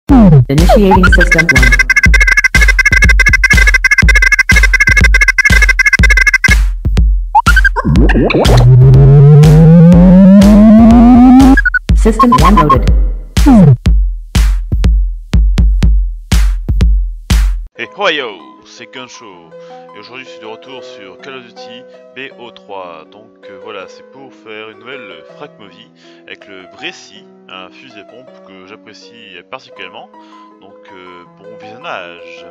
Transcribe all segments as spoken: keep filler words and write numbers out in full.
Initiating system one. System one loaded. Hey ho yo, c'est Gunshow et aujourd'hui je suis de retour sur Call of Duty B O trois. Donc euh, voilà, c'est pour faire une nouvelle frac movie avec le Brécy, un fusil à pompe que j'apprécie particulièrement. Donc euh, bon visionnage.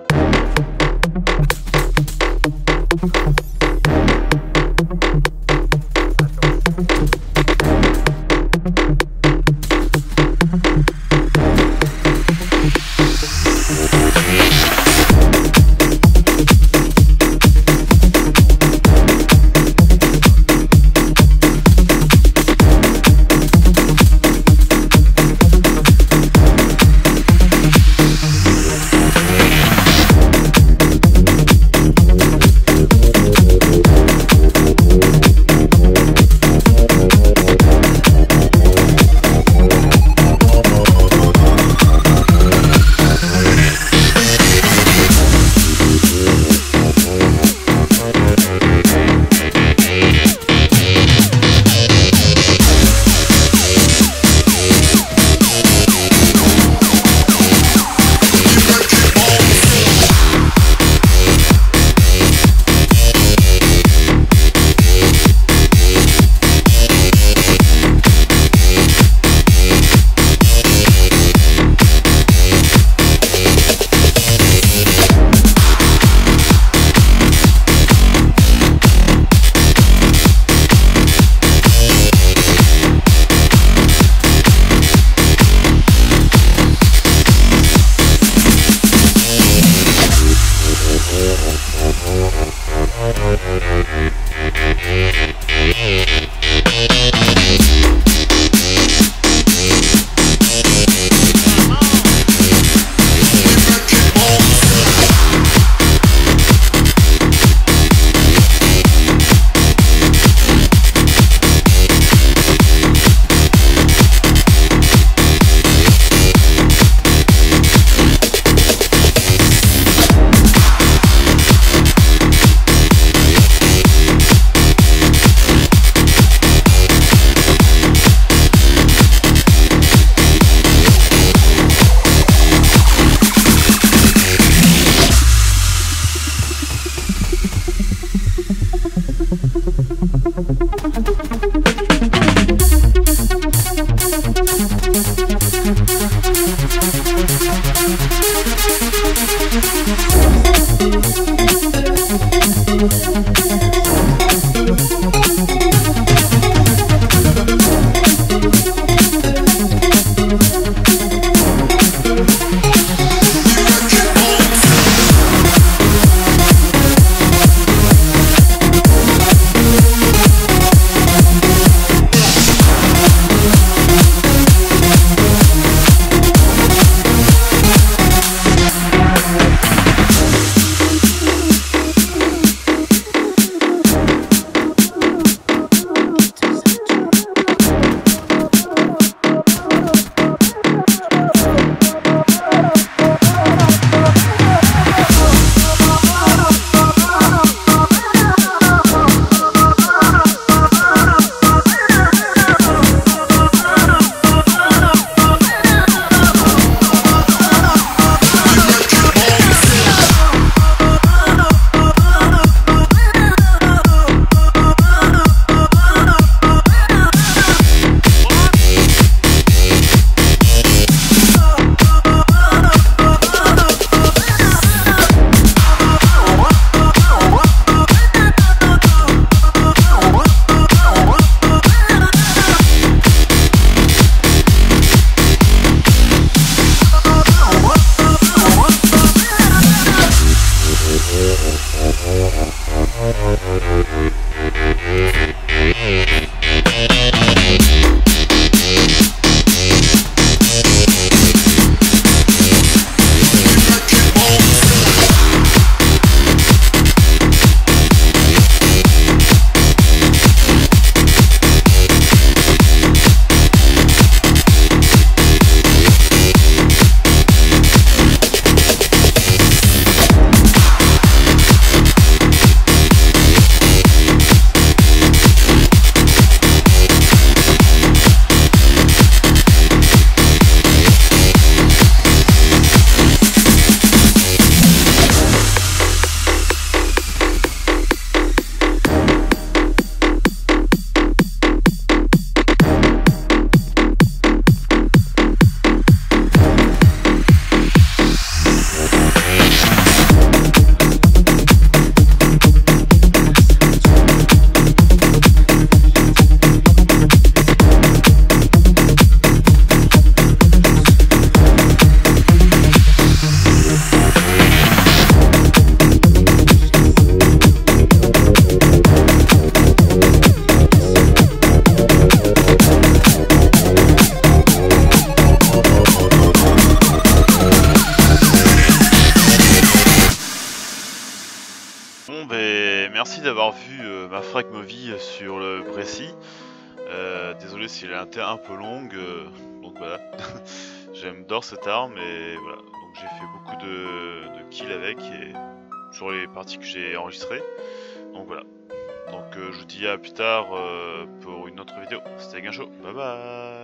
merci d'avoir vu euh, ma frag movie sur le Brécy. Euh, désolé si elle a été un peu longue, euh, donc voilà. J'adore cette arme et voilà. Donc j'ai fait beaucoup de, de kills avec et sur les parties que j'ai enregistrées. Donc voilà. Donc euh, je vous dis à plus tard euh, pour une autre vidéo. C'était Guincho. Bye bye.